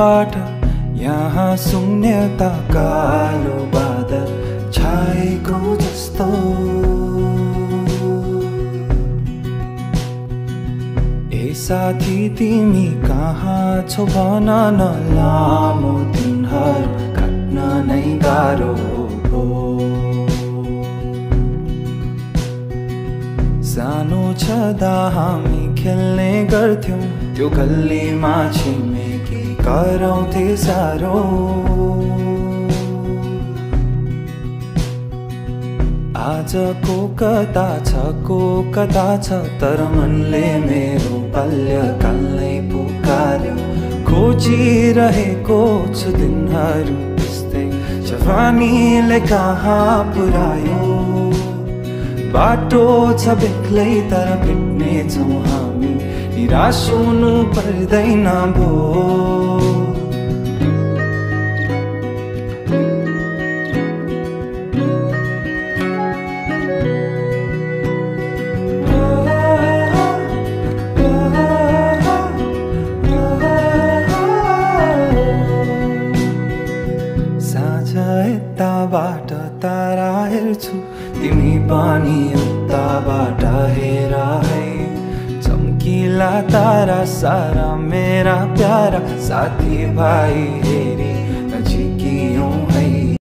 बाट यहाँ शून्यता कालो बादल छाएको जस्तो। ए साथी तिमी कहाँ छौ भन न, लामो दिनहरू काट्न नै गाह्रो हो। सानो छँदा हामी खेल्ने गर्थ्यौं त्यो गल्लीमा, छिमेकी कराउँथे साह्रो। आजको कता छ को कता छ, तर मनले मेरो बाल्यकाललाई पुकार्यो। खोजिरहेको छु दिनहरू त्यस्तै जवानीले कहाँ पुर्यायो। बाटो छ बेग्लै तर भेट्ने छौँ हामी, निराश हुनु पर्दैन भो। साँझ यताबाट तारा हेर्छु, तिमी पनि उताबाट हेर है। चम्किला तारा सारा मेरा प्यारा साथी भाइ हेरी